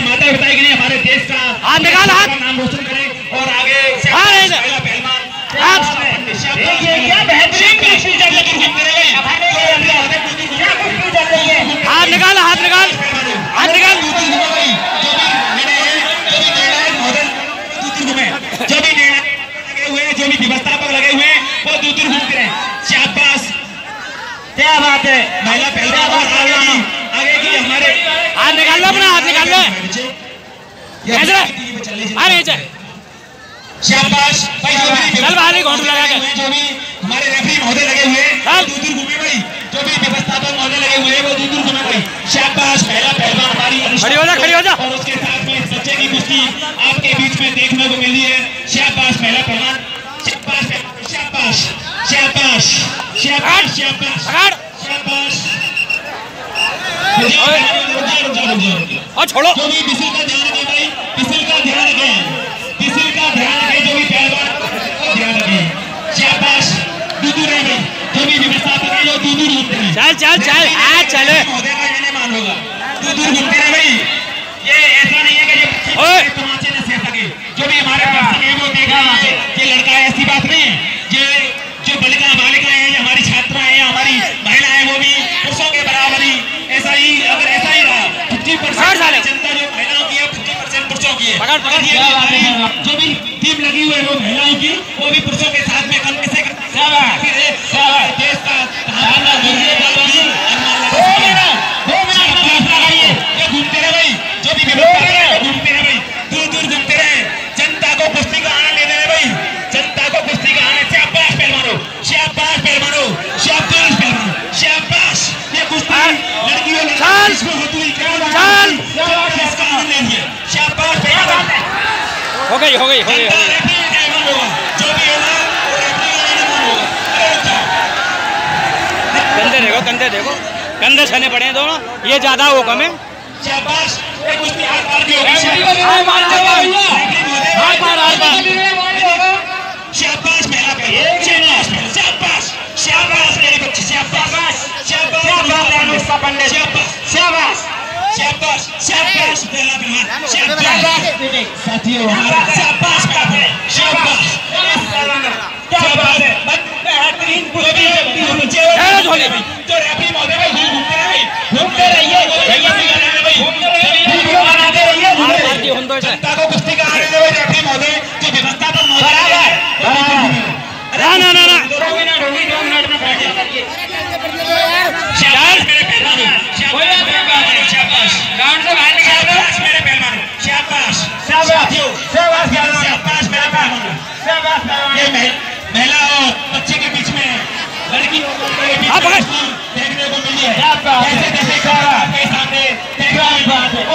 माता बताएगी नहीं हमारे देश का हाथ निकाल, हाथ नाम रोशन करें और आगे क्या बेहतरीन कुश्ती चल रही है। हाथ निकाल, हाथ निकाल, हाथ निकाल। जो भी निर्णय लगे हुए हैं, जो भी व्यवस्थापक लगे हुए हैं, वो दूर दूर घूमते रहे। शाबाश, क्या बात है। महिला पहलवान आगे की हमारे हाथ निकाल लो, अपना हाथ निकाल लो। अरे शाबाश भाई, चल बाहर घोंट लगा के। जो भी हमारे रेफरी महोदय लगे हुए हैं दूर दूर घूमे भाई, जो भी व्यवस्थापक महोदय लगे हुए हैं वो दूर दूर घूमे भाई। शाबाश, पहला पहलवान हमारी खड़ी हो जा, खड़ी हो जा। और उसके साथ में इस बच्चे की कुश्ती आपके बीच में देखने को मिली है। शाबाश पहला पहलवान, शाबाश शाबाश शाबाश शाबाश शाबाश शाबाश। और छोड़ो, जो भी बिसिल का ध्यान रखें भाई, बिसिल का ध्यान रखें, बिसिल का ध्यान रखें, जो भी पहलवान ध्यान रखें। शाबाश, दूर रहे भाई, जो भी व्यवस्थापक है वो दूर घूमते हैं। चल चल चल, आज चले। महोदय का ये नहीं मान होगा, दूर घूमते रहे भाई। ये ऐसा नहीं है कि ये तमाचे न सह सके, जो भी हमारे दर्शक हैं वो देख रहे हैं ये लड़का है, ऐसी बात नहीं है। ये जो बालिकाएं हैं, हमारी छात्राएं हैं, हमारी महिलाएं, वो भी पुरुषों के बराबर ही ऐसा ही, अगर ऐसा ही रहा 50% जनता जो महिलाओं की है, 50% पुरुषों की है। जो भी टीम लगी हुई है वो महिलाओं की, वो भी पुरुषों के साथ में कम कैसे देश का घूमते रहे भाई, जो भी घूमते रहे भाई, दूर दूर घूमते रहे, जनता को कुश्ती का आनंद लेने रहे भाई, जनता को कुश्ती का आनंद। शाबाश पहलवानों, शाबाश पहलवानों, शाबाश पहलवानों, शाबाश। ये कुश्ती लड़कियों इसको होती हुई इसका आनंद लेंगे। शाबाश पहलवान, हो गई हो गई हो गई। जो भी होगा कंधे देखो, कंधे देखो, कंधे छने पड़े हैं दोनों, ये ज्यादा वो कम है। शाबाश, ये कुश्ती हाथ मार के होगी। शाबाश मेरा भाई, शाबाश शाबाश शाबाश मेरे बच्चे, शाबाश शाबाश शाबाश शाबाश शाबाश शाबाश पहला पहलवान, शाबाश साथियों हमारा शाबाश शाबाश शाबाश। क्या बात है, बेहतरीन कुश्ती बच्चे जो रेफरी महोदय भाई घूमते रहिए, जनता को कुश्ती का आनंद दे रेफरी महोदय, जो व्यवस्थापक महोदय है। ना ना ना ना, शाबाश मेरे पहलवानों, शाबाश ग्राउंड से बाहर निकाल, शाबाश मेरे पहलवानों, शाबाश साथियों, शाबाश शाबाश मेरे पहलवानों, शाबाश। ये महिला और बच्चे के बीच में, लड़की और लड़के के बीच में देखने को मिली है। जैसे जैसे आपके सामने